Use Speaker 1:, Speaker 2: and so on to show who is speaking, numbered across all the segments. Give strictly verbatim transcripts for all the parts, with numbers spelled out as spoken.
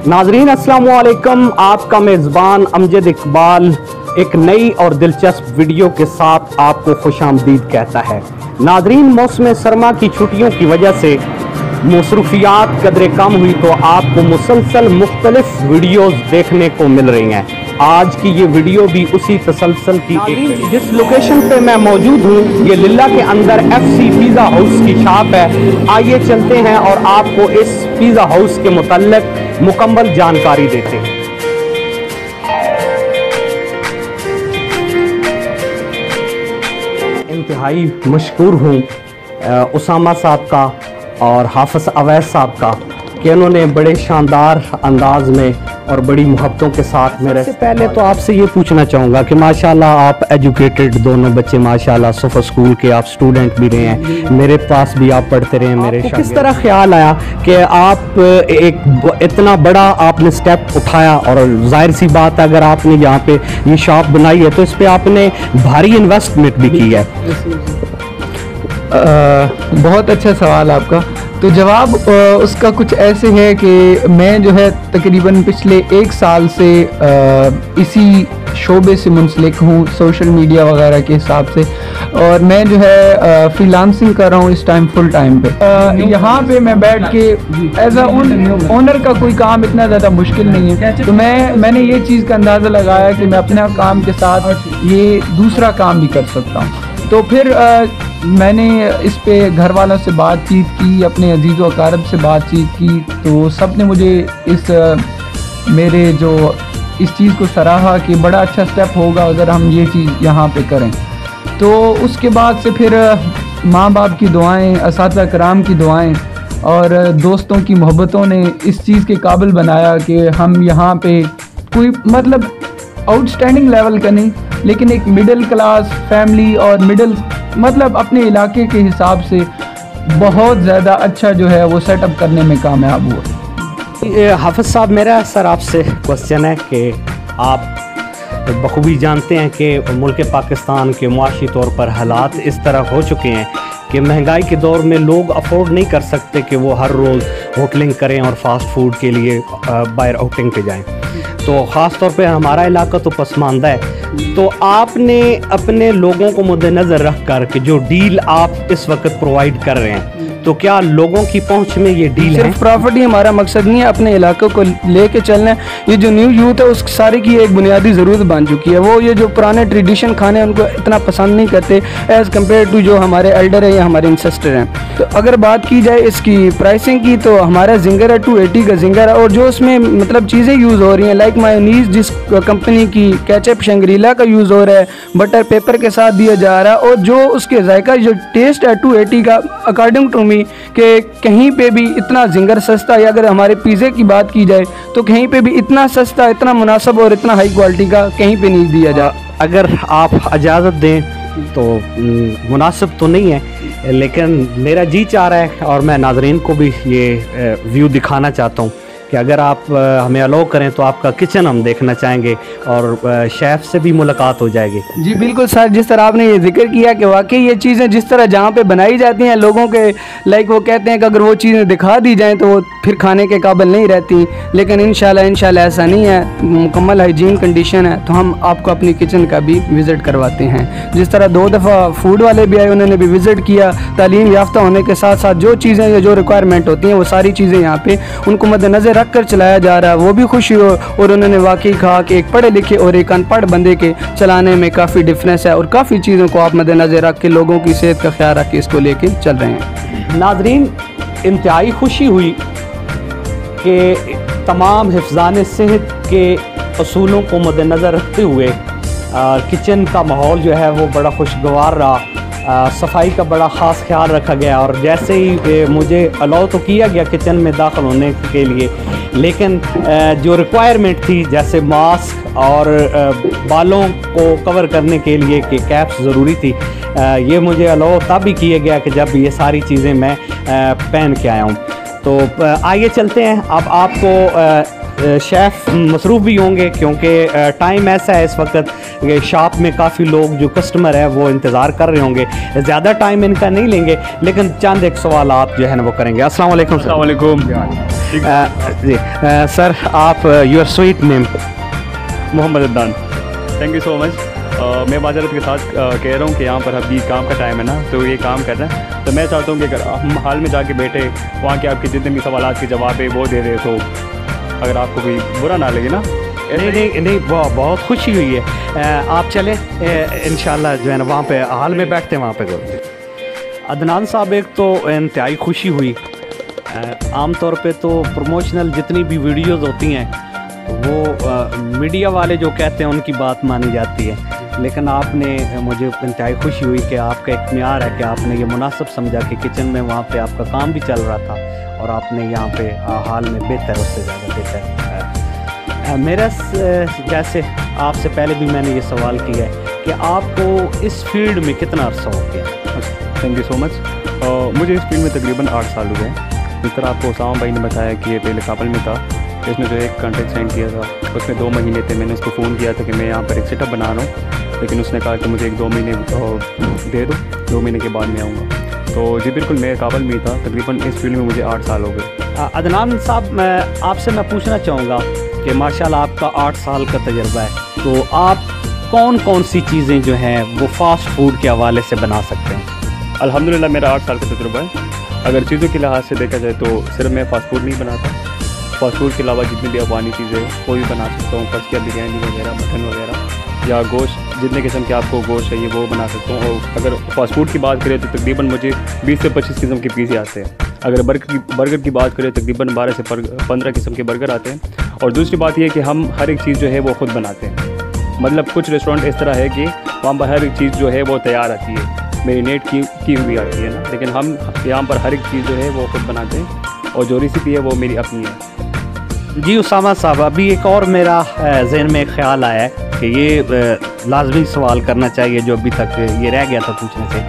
Speaker 1: नाजरीन अस्सलाम वालेकुम, आपका मेज़बान अमजद इकबाल एक नई और दिलचस्प वीडियो के साथ आपको खुशामदीद कहता है। नाजरीन, मौसम सरमा की छुट्टियों की वजह से मसरूफियात कदरे कम हुई तो आपको मुसलसल मुख्तलिफ वीडियोस देखने को मिल रही हैं। आज की ये वीडियो भी उसी तसलसल की एक जिस लोकेशन पे मैं मौजूद हूँ ये लिल्ला के अंदर एफ सी पिज़्ज़ा हाउस की शॉप है। आइए चलते हैं और आपको इस पिज़्ज़ा हाउस के मुतल्लिक मुकम्मल जानकारी देते हैं। इंतहाई मशकूर हूँ उसामा साहब का और हाफिज़ अवैस साहब का कि उन्होंने बड़े शानदार अंदाज में और बड़ी मोहब्बतों के साथ मेरे से पहले तो आपसे ये पूछना चाहूँगा कि माशाल्लाह आप एजुकेटेड दोनों बच्चे, माशाल्लाह सोफा स्कूल के आप स्टूडेंट भी रहे हैं, मेरे पास भी आप पढ़ते रहे हैं। मेरे किस तरह ख्याल आया कि आप एक इतना बड़ा आपने स्टेप उठाया? और जाहिर सी बात है अगर आपने यहाँ पे ये शॉप बनाई है तो इस पर आपने भारी इन्वेस्टमेंट भी की है।
Speaker 2: आ, बहुत अच्छा सवाल आपका। तो जवाब आ, उसका कुछ ऐसे है कि मैं जो है तकरीबन पिछले एक साल से आ, इसी शोबे से मुंसलिक हूँ, सोशल मीडिया वगैरह के हिसाब से, और मैं जो है फ्रीलांसिंग कर रहा हूँ इस टाइम फुल टाइम पे। यहाँ पे मैं बैठ के एज अ ओनर का कोई काम इतना ज़्यादा मुश्किल नहीं है, तो मैं मैंने ये चीज़ का अंदाज़ा लगाया कि मैं अपने काम के साथ ये दूसरा काम भी कर सकता हूँ। तो फिर आ, मैंने इस पे घर वालों से बातचीत की, अपने अजीज़ व अकारब से बातचीत की, तो सब ने मुझे इस मेरे जो इस चीज़ को सराहा कि बड़ा अच्छा स्टेप होगा अगर हम ये चीज़ यहाँ पे करें। तो उसके बाद से फिर माँ बाप की दुआएं, असातिज़ा कराम की दुआएं और दोस्तों की मोहब्बतों ने इस चीज़ के काबिल बनाया कि हम यहाँ पे कोई मतलब आउटस्टैंडिंग लेवल का नहीं, लेकिन एक मिडिल क्लास फैमिली और मिडिल मतलब अपने इलाके के हिसाब से बहुत ज़्यादा अच्छा जो है वो सेटअप करने में कामयाब हुआ।
Speaker 1: हाफिज़ साहब, मेरा सर आपसे क्वेश्चन है कि आप बखूबी जानते हैं कि मुल्क पाकिस्तान के मुआशी तौर पर हालात इस तरह हो चुके हैं कि महंगाई के दौर में लोग अफोर्ड नहीं कर सकते कि वो हर रोज़ होटलिंग करें और फास्ट फूड के लिए बाहर आउटिंग पे जाएं। तो ख़ास तौर पे हमारा इलाका तो पसमानदा है, तो आपने अपने लोगों को मद्देनज़र रख कर के जो डील आप इस वक्त प्रोवाइड कर रहे हैं, तो क्या लोगों की पहुंच में ये डील है?
Speaker 2: सिर्फ प्रॉफिट ही हमारा मकसद नहीं है, अपने इलाकों को लेके चलना है। ये जो न्यू यूथ है उस सारे की एक बुनियादी ज़रूरत बन चुकी है। वो ये जो पुराने ट्रेडिशन खाने उनको इतना पसंद नहीं करते एज़ कम्पेयर टू जो हमारे एल्डर हैं या हमारे इंसेस्टर हैं। तो अगर बात की जाए इसकी प्राइसिंग की तो हमारा जिंगर है टू एटी का जिंगर है, और जो उसमें मतलब चीज़ें यूज़ हो रही हैं लाइक मायोनीज़ जिस कंपनी की, केचप शंग्रीला का यूज़ हो रहा है, बटर पेपर के साथ दिया जा रहा है, और जो उसके जायका जो टेस्ट है टू एटी का अकॉर्डिंग टू कि कहीं पे भी इतना जिंगर सस्ता, या अगर हमारे पिज़्ज़े की बात की जाए तो कहीं पे भी इतना सस्ता, इतना मुनासिब और इतना हाई क्वालिटी का कहीं पे नहीं दिया जा।
Speaker 1: अगर आप इजाज़त दें तो मुनासिब तो नहीं है, लेकिन मेरा जी चाह रहा है और मैं नाज़रीन को भी ये व्यू दिखाना चाहता हूँ कि अगर आप हमें अलाउ करें तो आपका किचन हम देखना चाहेंगे और शेफ़ से भी मुलाकात हो जाएगी।
Speaker 2: जी बिल्कुल सर, जिस तरह आपने ये जिक्र किया कि वाकई ये चीज़ें जिस तरह जहाँ पे बनाई जाती हैं लोगों के लाइक वो कहते हैं कि अगर वो चीज़ें दिखा दी जाएं तो वो फिर खाने के काबिल नहीं रहती, लेकिन इंशाल्लाह इंशाल्लाह ऐसा नहीं है, मुकम्मल हाइजीन कंडीशन है। तो हम आपको अपनी किचन का भी विज़िट करवाते हैं। जिस तरह दो दफ़ा फूड वाले भी आए, उन्होंने भी विज़िट किया, तालीम याफ्ता होने के साथ साथ जो चीज़ें या जो रिक्वायरमेंट होती हैं वो सारी चीज़ें यहाँ पे उनको मद्देनज़र रख कर चलाया जा रहा है। वो भी खुशी हो और उन्होंने वाकई कहा कि एक पढ़े लिखे और एक अनपढ़ बंदे के चलाने में काफ़ी डिफरेंस है, और काफ़ी चीज़ों को आप मद्देनज़र रख के लोगों की सेहत का ख्याल रख के इसको लेके चल रहे हैं।
Speaker 1: नाज़रीन, इंतहाई खुशी हुई कि तमाम हिफ़्ज़ान सेहत के असूलों को मद्देनज़र रखते हुए आ, किचन का माहौल जो है वो बड़ा खुशगवार रहा। आ, सफाई का बड़ा ख़ास ख्याल रखा गया, और जैसे ही ए, मुझे अलाउ तो किया गया किचन में दाखिल होने के लिए, लेकिन आ, जो रिक्वायरमेंट थी जैसे मास्क और आ, बालों को कवर करने के लिए कि कैप्स ज़रूरी थी, आ, ये मुझे अलाउ तब भी किया गया कि जब ये सारी चीज़ें मैं आ, पहन के आया हूँ। तो आइए चलते हैं। अब आपको शेफ़ मसरूफ़ भी होंगे क्योंकि टाइम ऐसा है इस वक्त शॉप में काफ़ी लोग जो कस्टमर है वो इंतज़ार कर रहे होंगे। ज़्यादा टाइम इनका नहीं लेंगे, लेकिन चंद एक सवाल आप जो है ना वो करेंगे। अस्सलाम वालेकुम।
Speaker 3: अस्सलाम वालेकुम।
Speaker 1: जी सर, आप your sweet name?
Speaker 3: Mohammad Adnan. Thank you so much. मैं माजरत के साथ uh, कह रहा हूँ कि यहाँ पर अभी काम का टाइम है ना, तो ये काम कर रहे हैं, तो मैं चाहता हूँ कि अगर हम हाल में जाके बैठे वहाँ के आपके जितने भी सवालात के जवाब है वो दे दे, तो अगर आपको कोई बुरा ना लगे ना।
Speaker 1: नहीं नहीं नहीं, बहुत बहुत खुशी हुई है। आप चलें इंशाल्लाह जो है ना वहाँ पे हाल में बैठते हैं वहाँ पे करो। अदनान साहब, एक तो इंतहाई खुशी हुई। आम तौर पे तो प्रमोशनल जितनी भी वीडियोस होती हैं वो आ, मीडिया वाले जो कहते हैं उनकी बात मानी जाती है, लेकिन आपने, मुझे इंतहाई खुशी हुई कि आपका एक म्यार है कि आपने ये मुनासिब समझा कि किचन में वहाँ पे आपका काम भी चल रहा था और आपने यहाँ पे आ, हाल में बेहतर, उससे ज़्यादा बेहतर। मेरा जैसे आपसे पहले भी मैंने ये सवाल किया है कि आपको इस फील्ड में कितना अर्सा हो गया?
Speaker 3: Thank you so much. मुझे इस फील्ड में तकरीबन आठ साल हुए हैं। जिस तरह आपको उसामा भाई ने बताया कि ये पहले काबल में था, इसने जो एक कॉन्ट्रैक्ट साइन किया था उसमें दो महीने थे। मैंने उसको फ़ोन किया था कि मैं यहाँ पर एक सेटअप बना रहा हूँ, लेकिन उसने कहा कि मुझे एक दो महीने दे दो, दो महीने के बाद मैं आऊँगा। तो जी बिल्कुल, मैं काबल में था। तकरीबन इस फील्ड में मुझे आठ साल हो गए।
Speaker 1: अदनान साहब, मैं आपसे मैं पूछना चाहूँगा कि माशाल्लाह आपका आठ साल का तजर्बा है, तो आप कौन कौन सी चीज़ें जो हैं वो फास्ट फूड के हवाले से बना सकते हैं?
Speaker 3: अल्हम्दुलिल्लाह मेरा आठ साल का तजुर्बा है। अगर चीज़ों के लिहाज से देखा जाए तो सिर्फ मैं फ़ास्ट फूड नहीं बनाता, फ़ास्ट फूड के अलावा जितनी भी अफगानी चीज़ें वो भी बना सकता हूँ। फर्स्ट क्या बिरयानी वगैरह, मटन वगैरह या गोश्त, जितने किस्म के आपको गोश्त चाहिए वो बना सकता हूँ। और अगर फ़ास्ट फूड की बात करें तो तकरीबन मुझे बीस से पच्चीस किस्म के पिज़्ज़े आते हैं। अगर बर्गर की बर्गर की बात करें तकरीबन बारह से पंद्रह किस्म के बर्गर आते हैं। और दूसरी बात यह है कि हम हर एक चीज़ जो है वो ख़ुद बनाते हैं। मतलब कुछ रेस्टोरेंट इस तरह है कि वहाँ पर हर एक चीज़ जो है वो तैयार आती है, मैरिनेट की की हुई आती है ना, लेकिन हम यहाँ पर हर एक चीज़ जो है वो खुद बनाते हैं और जो रेसिपी है वो मेरी अपनी है।
Speaker 1: जी उसामा साहब, अभी एक और मेरा जहन में एक ख्याल आया है कि ये लाजमी सवाल करना चाहिए जो अभी तक ये रह गया था पूछने से,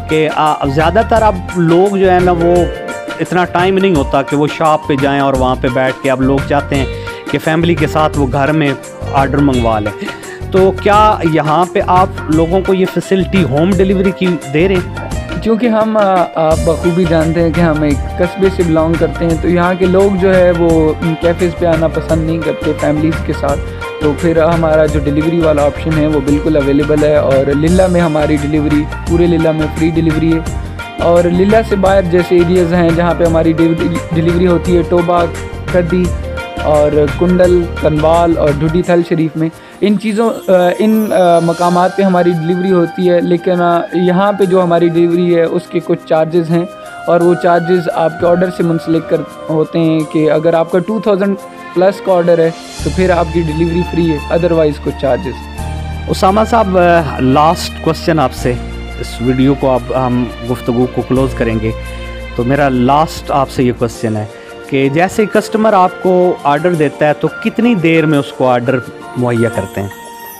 Speaker 1: कि ज़्यादातर अब लोग जो है ना वो इतना टाइम नहीं होता कि वो शॉप पे जाएं और वहाँ पे बैठ के, अब लोग चाहते हैं कि फैमिली के साथ वो घर में आर्डर मंगवा लें। तो क्या यहाँ पे आप लोगों को ये फैसिलिटी होम डिलीवरी की दे रहे हैं?
Speaker 2: क्योंकि हम आप बखूबी जानते हैं कि हम एक कस्बे से बिलोंग करते हैं, तो यहाँ के लोग जो है वो कैफ़ेज़ पे आना पसंद नहीं करते फैमिलीज़ के साथ, तो फिर हमारा जो डिलीवरी वाला ऑप्शन है वो बिल्कुल अवेलेबल है। और लिल्ला में हमारी डिलीवरी, पूरे लिल्ला में फ्री डिलीवरी है। और लिल्ला से बाहर जैसे एरियाज़ हैं जहाँ पे हमारी डिलीवरी होती है, टोबा, कद्दी और कुंडल, कनवाल और ढूडी थल शरीफ में, इन चीज़ों इन मकामात पे हमारी डिलीवरी होती है। लेकिन यहाँ पे जो हमारी डिलीवरी है उसके कुछ चार्जेस हैं, और वो चार्जेस आपके ऑर्डर से मुंसलिक कर होते हैं कि अगर आपका टू थाउजेंड प्लस का ऑर्डर है तो फिर आपकी डिलीवरी फ्री है, अदरवाइज़ कुछ charges.
Speaker 1: Usama sahab, last question आपसे, इस वीडियो को आप हम गुफ्तगू को क्लोज़ करेंगे, तो मेरा लास्ट आपसे ये क्वेश्चन है कि जैसे कस्टमर आपको ऑर्डर देता है तो कितनी देर में उसको ऑर्डर मुहैया करते हैं?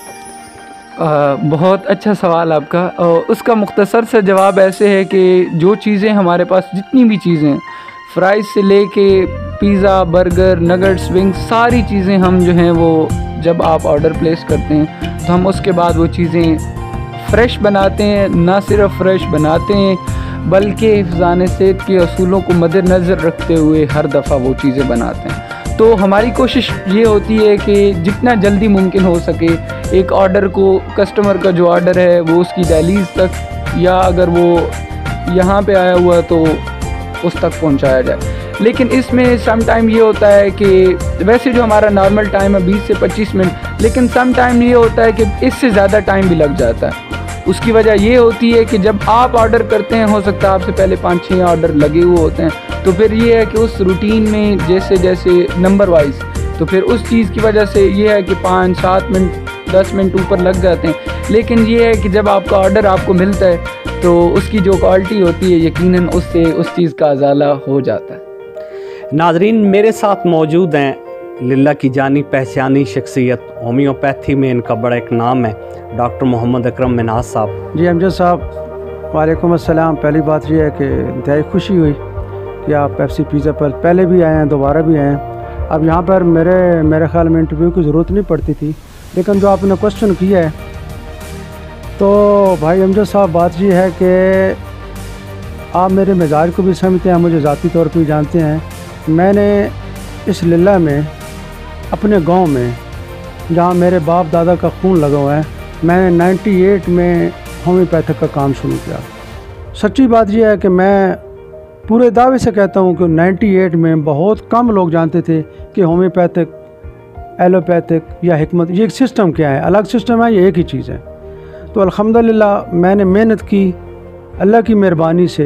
Speaker 2: आ, बहुत अच्छा सवाल आपका। आ, उसका मुख्तसर सा जवाब ऐसे है कि जो चीज़ें हमारे पास, जितनी भी चीज़ें, फ्राइज़ से लेके पिज़्ज़ा, बर्गर, नगट्स, विंग्स, सारी चीज़ें हम जो हैं वो जब आप ऑर्डर प्लेस करते हैं तो हम उसके बाद वो चीज़ें फ़्रेश बनाते हैं। ना सिर्फ फ़्रेश बनाते हैं बल्कि हिफ़्ज़ान सेहत के असूलों को मद्देनज़र रखते हुए हर दफ़ा वो चीज़ें बनाते हैं। तो हमारी कोशिश ये होती है कि जितना जल्दी मुमकिन हो सके एक ऑर्डर को, कस्टमर का जो ऑर्डर है वो उसकी दहलीज़ तक, या अगर वो यहाँ पे आया हुआ तो उस तक पहुँचाया जाए। लेकिन इसमें सम टाइम ये होता है कि वैसे जो हमारा नॉर्मल टाइम है बीस से पच्चीस मिनट, लेकिन सम टाइम ये होता है कि इससे ज़्यादा टाइम भी लग जाता है। उसकी वजह ये होती है कि जब आप ऑर्डर करते हैं, हो सकता है आपसे पहले पाँच छः ऑर्डर लगे हुए होते हैं, तो फिर ये है कि उस रूटीन में जैसे जैसे नंबर वाइज, तो फिर उस चीज़ की वजह से ये है कि पाँच सात मिनट दस मिनट ऊपर लग जाते हैं। लेकिन ये है कि जब आपका ऑर्डर आपको मिलता है तो उसकी जो क्वालिटी होती है यकीनन उससे उस चीज़ का अजाला हो जाता है।
Speaker 1: नाजरीन, मेरे साथ मौजूद हैं लिल्ला की जानी पहचानी शख्सियत, होम्योपैथी में इनका बड़ा एक नाम है, डॉक्टर मोहम्मद अकरम मिन्हाज साहब।
Speaker 4: जी अमजद साहब, वालेकुम अस्सलाम। पहली बात ये है कि इंतहाई खुशी हुई कि आप पेप्सी पिज़्ज़ा पर पहले भी आए हैं, दोबारा भी आए हैं। अब यहाँ पर मेरे मेरे ख्याल में इंटरव्यू की ज़रूरत नहीं पड़ती थी, लेकिन जो आपने क्वेश्चन किया है तो भाई अमजद साहब, बात ये है कि आप मेरे मिजाज को भी समझते हैं, मुझे ज़ाती तौर पर जानते हैं। मैंने इस लिल्ला में अपने गांव में जहां मेरे बाप दादा का खून लगा हुआ है, मैंने अट्ठानवे में होम्योपैथिक का काम शुरू किया। सच्ची बात यह है कि मैं पूरे दावे से कहता हूं कि अट्ठानवे में बहुत कम लोग जानते थे कि होम्योपैथिक, एलोपैथिक या हिकमत ये एक सिस्टम क्या है, अलग सिस्टम है, ये एक ही चीज़ है। तो अल्हम्दुलिल्लाह मैंने मेहनत की, अल्लाह की मेहरबानी से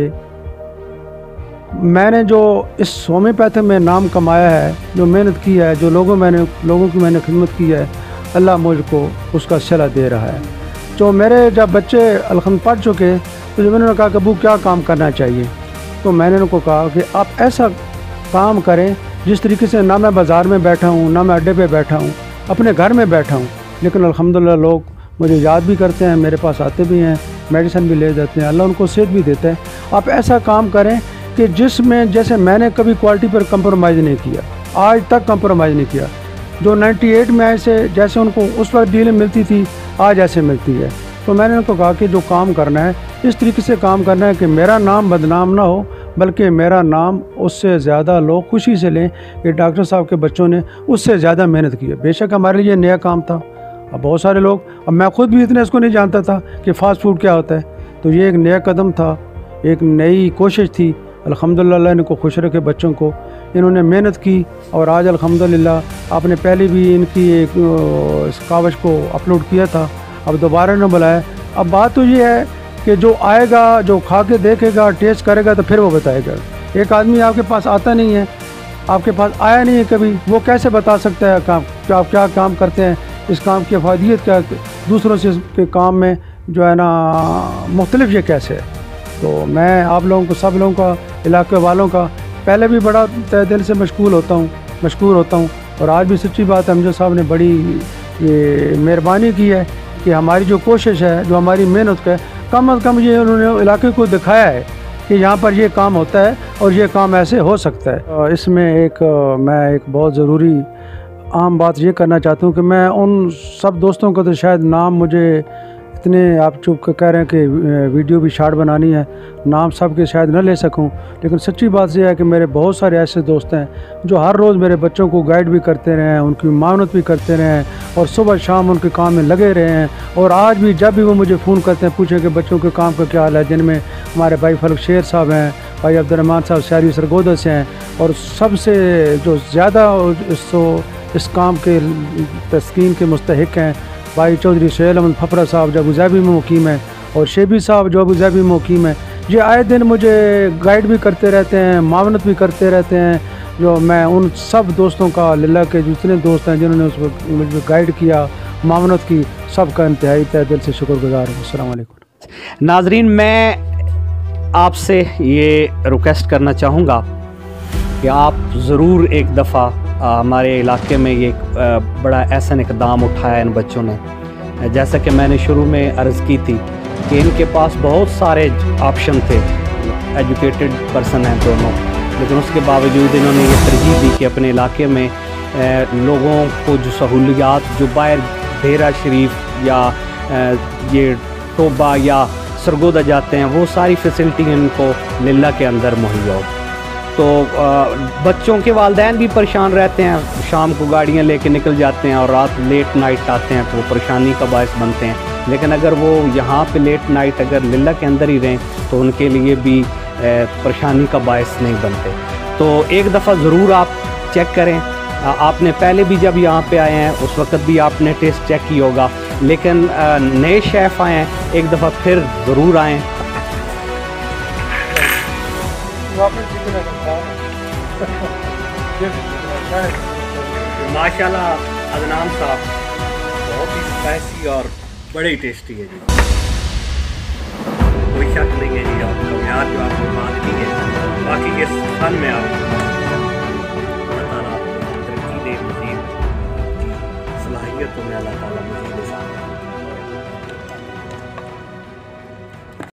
Speaker 4: मैंने जो इस होम्योपैथिक में नाम कमाया है, जो मेहनत की है, जो लोगों मैंने लोगों की मैंने खिदमत की है, अल्लाह मुझको उसका सिला दे रहा है। तो मेरे जब बच्चे अल्हम्दुलिल्लाह पढ़ चुके तो जब मैंने कहा कि अबू क्या काम करना चाहिए, तो मैंने उनको कहा कि आप ऐसा काम करें जिस तरीके से ना मैं बाज़ार में बैठा हूँ, ना मैं अड्डे पे बैठा हूँ, अपने घर में बैठा हूँ, लेकिन अल्हम्दुलिल्लाह लोग मुझे याद भी करते हैं, मेरे पास आते भी हैं, मेडिसिन भी ले जाते हैं, अल्लाह उनको सेहत भी देता है। आप ऐसा काम करें कि जिसमें जैसे मैंने कभी क्वालिटी पर कंप्रोमाइज़ नहीं किया, आज तक कंप्रोमाइज़ नहीं किया। जो अट्ठानवे में ऐसे जैसे उनको उस वक्त डीलें मिलती थी, आज ऐसे मिलती है। तो मैंने उनको कहा कि जो काम करना है इस तरीके से काम करना है कि मेरा नाम बदनाम ना हो, बल्कि मेरा नाम उससे ज़्यादा लोग खुशी से लें कि डॉक्टर साहब के बच्चों ने उससे ज़्यादा मेहनत की है। बेशक हमारे लिए नया काम था, अब बहुत सारे लोग, अब मैं ख़ुद भी इतने इसको नहीं जानता था कि फ़ास्ट फूड क्या होता है, तो ये एक नया कदम था, एक नई कोशिश थी। अल्हम्दुलिल्लाह इनको खुश रखे बच्चों को, इन्होंने मेहनत की और आज अल्हम्दुलिल्लाह आपने पहले भी इनकी एक इस कागज़ को अपलोड किया था, अब दोबारा न बुलाया। अब बात तो ये है कि जो आएगा, जो खा के देखेगा, टेस्ट करेगा तो फिर वो बताएगा। एक आदमी आपके पास आता नहीं है, आपके पास आया नहीं है कभी, वो कैसे बता सकता है काम क्या आप क्या काम करते हैं, इस काम की अफादियत क्या, दूसरों से के काम में जो है ना मुख्तलिफ ये कैसे है। तो मैं आप लोगों को, सब लोगों का, इलाके वालों का पहले भी बड़ा तहे दिल से मशकूर होता हूँ मशकूर होता हूँ और आज भी सच्ची बात है, अमजद साहब ने बड़ी ये मेहरबानी की है कि हमारी जो कोशिश है, जो हमारी मेहनत है, कम अज़ कम ये उन्होंने इलाके को दिखाया है कि यहाँ पर ये काम होता है और ये काम ऐसे हो सकता है। और इसमें एक मैं एक बहुत ज़रूरी आम बात ये करना चाहता हूँ कि मैं उन सब दोस्तों को, तो शायद नाम मुझे इतने आप चुप कह रहे हैं कि वीडियो भी शार्ट बनानी है, नाम सब के शायद न ले सकूं, लेकिन सच्ची बात यह है कि मेरे बहुत सारे ऐसे दोस्त हैं जो हर रोज़ मेरे बच्चों को गाइड भी करते रहे हैं, उनकी मानत भी करते रहे हैं और सुबह शाम उनके काम में लगे रहे हैं। और आज भी जब भी वो मुझे फ़ोन करते हैं, पूछें कि बच्चों के काम का क्या हाल है, जिनमें हमारे भाई फलक शेर साहब हैं, भाई अब्दुर्रहमान साहब शहरी सरगोदा से हैं, और सबसे जो ज़्यादा इस, इस काम के तस्कीन के मुस्तहिक हैं भाई चौधरी सोहेल अहमद फफरा साहब जो अबूज़ाबी में मुकीम है, और शेबी साहब जो अबूज़ाबी में मुकीम है। ये आए दिन मुझे गाइड भी करते रहते हैं, मावनत भी करते रहते हैं। जो मैं उन सब दोस्तों का, लिल्लाह के जितने दोस्त हैं जिन्होंने उस वक्त मुझे गाइड किया, मावनत की, सबका इंतहाई तहे दिल से शुक्रगुजार हूँ। अस्सलाम वालेकुम।
Speaker 1: नाजरीन, मैं आपसे ये रिक्वेस्ट करना चाहूँगा कि आप ज़रूर एक दफ़ा हमारे इलाके में ये बड़ा ऐसा इक़दाम उठाया इन बच्चों ने। जैसा कि मैंने शुरू में अर्ज़ की थी कि इनके पास बहुत सारे ऑप्शन थे, एजुकेटेड पर्सन हैं दोनों, लेकिन उसके बावजूद इन्होंने ये तरजीह दी कि अपने इलाके में लोगों को जो सहूलियात जो बाहर डेरा शरीफ या ये टोबा या सरगोदा जाते हैं, वो सारी फैसिलिटी इनको लिल्ला के अंदर मुहैया हो। तो बच्चों के वालिदैन भी परेशान रहते हैं, शाम को गाड़ियाँ लेके निकल जाते हैं और रात लेट नाइट आते हैं, तो वो परेशानी का बायस बनते हैं। लेकिन अगर वो यहाँ पे लेट नाइट अगर लिल्ला के अंदर ही रहें तो उनके लिए भी परेशानी का बायस नहीं बनते। तो एक दफ़ा ज़रूर आप चेक करें। आपने पहले भी जब यहाँ पे आए हैं उस वक्त भी आपने टेस्ट चेक किया होगा, लेकिन नए शेफ़ आए हैं, एक दफ़ा फिर ज़रूर आएँ। माशाल्लाह अदनान साहब बहुत ही स्पाइसी और बड़े ही टेस्टी है जी, कोई शक नहीं है जी। आपका म्यार जो आपने बात की है, बाकी के फन में आप